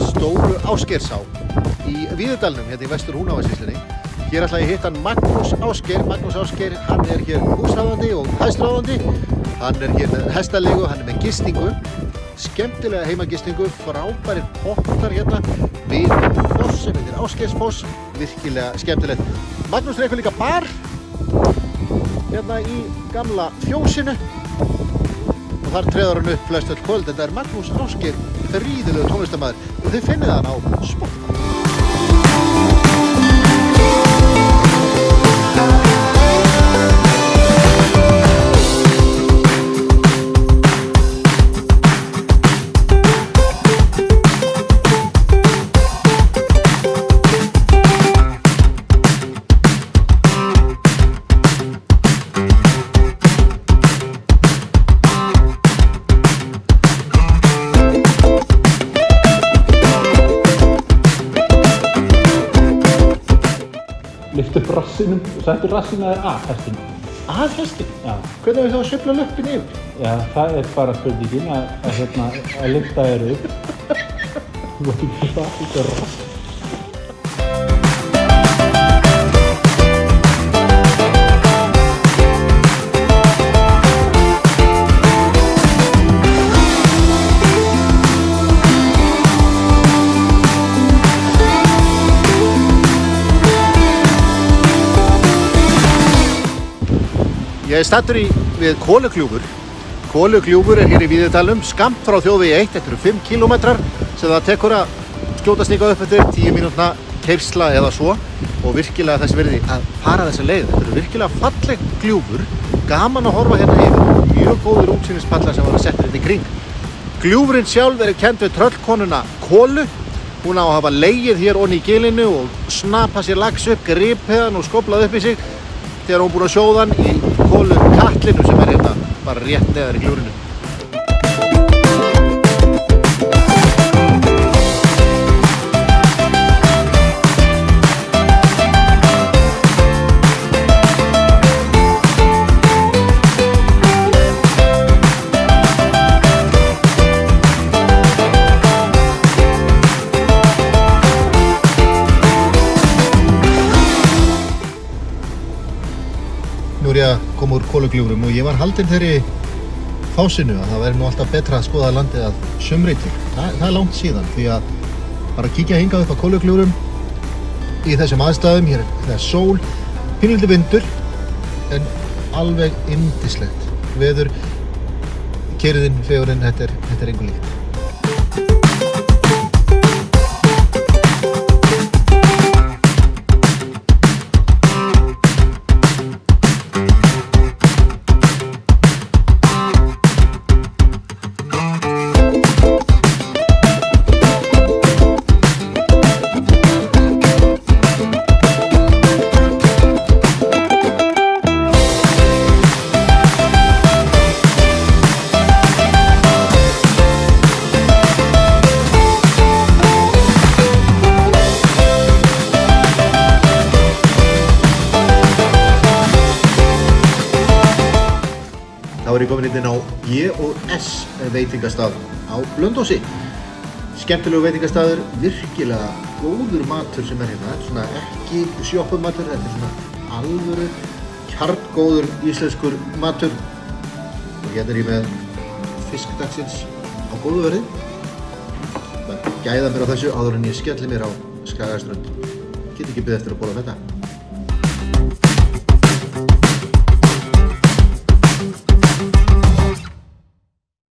stóru Ásgeirsá í Víðidalnum, hérna í vestur Húnavatnssýslunni. Hér ætla ég að hitta Magnús Ásgeir. Magnús Ásgeir, hann er hér húsráðandi og hæstráðandi. Hann er hér með hestalegu, hann er með gistingu. Skemmtilega heimagistingu, frábærir pottar hérna við foss sem heitir Ásgeirsfoss. Virkilega skemmtilegt. Magnús rekur líka bar hérna í gamla fjósinu. Og þar treður hann upp flest öll kvöld. Þetta er Magnús Ásgeir, fríðilegu tónlistarmaður. Og þið finnið hann á Spotify. Lyftu upp rassinum og settu rassina að hestinum. Að hestinum? Já. Hvernig við þá að sveifla löppin yfir? Já, það er bara spurningin að lyfta þér upp. Þú mátt ekki það út af rass. Ég er staddur við Kolugljúfur. Kolugljúfur er hér í Víðidalnum, skammt frá þjóðvegi 1. Þetta eru 5 kílómetrar sem það tekur að skjótast eitthvað upp eftir 10 mínútna keyrsla eða svo. Og virkilega þess virði að fara þessa leið. Þetta eru virkilega falleg gljúfur. Gaman að horfa hérna yfir. Mjög góðir útsýnispallar sem var settir hérna í kring. Gljúfurinn sjálf er kennd við tröllkonuna Kolu. Hún á að hafa legið hér onni í gilinu og snapað sér lax upp, gripið hann og skoblað upp í sig þegar hún búin að sjóða hann í Kolugljúfur sem er hérna bara rétt neðar í gljúfrinu. Nú er ég að koma úr Kolugljúfurum og ég var haldinn þeirri fásinu að það væri nú alltaf betra að skoða landið að sumri til. Það er langt síðan því að bara kíkja hingað upp á Kolugljúfurum í þessum aðstæðum. Hér er sól, pínlítið vindur en alveg yndislegt. Veður, kyrrðin, fegurinn, þetta er engu líkt. Þá er ég komin inn á B&S veitingastað á Blönduósi. Skemmtilegu veitingastaður, virkilega góður matur sem er hérna. Þetta er svona ekki sjoppumatur, þetta er svona alvöru, kjarngóður íslenskur matur. Og hérna er ég með fiskdagsins á góðu verði. Það gæða mér á þessu áður en ég skelli mér á Skagaströnd. Get ekki beðið eftir að borða þetta.